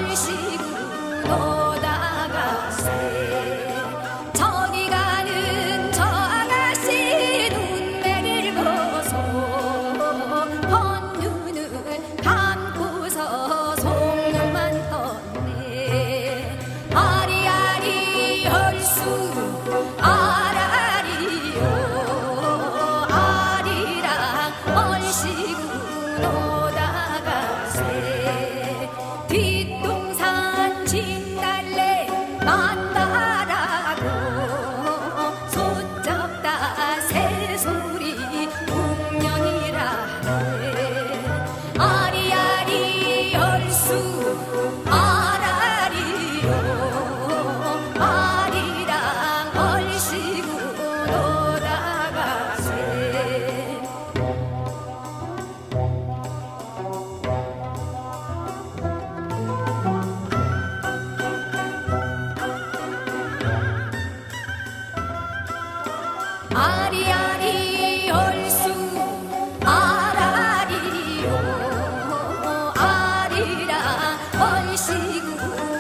얼씨구 노다가세 저리 가는 저 아가씨 눈매를 보소 헌눈을 감고서 속눈만 떴네 아리아리 얼쑤 아라리요 아리랑 얼씨구 노다가세 뒷동산 진달래 만나라고 손잡다 새소리 풍년이라네 아리아리 얼쑤 아라리요 아리랑 얼씨구 노다가세 아리아리 얼쑤 아라리요 아리랑 얼씨구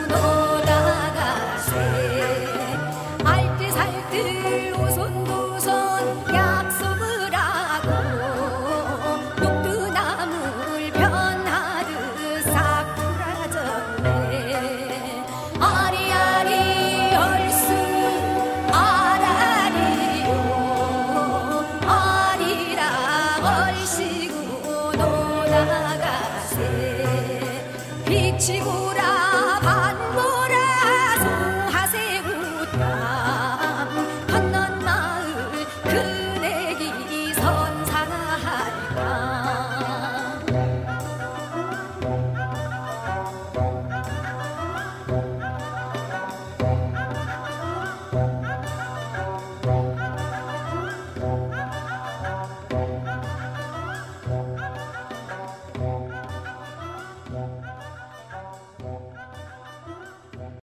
노다가세 알뜰살뜰 오손도손 약속을 하고 녹두나물 변하듯 싹 풀어졌네 아리아리 얼쑤 아라리요 아리랑 얼씨구 노다가세 빛이 고라